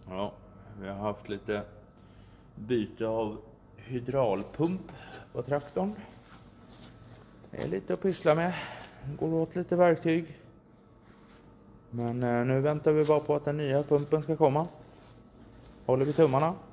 Ja, vi har haft lite byte av hydraulpump på traktorn. Det är lite att pyssla med. Går åt lite verktyg. Men nu väntar vi bara på att den nya pumpen ska komma. Håller vi tummarna.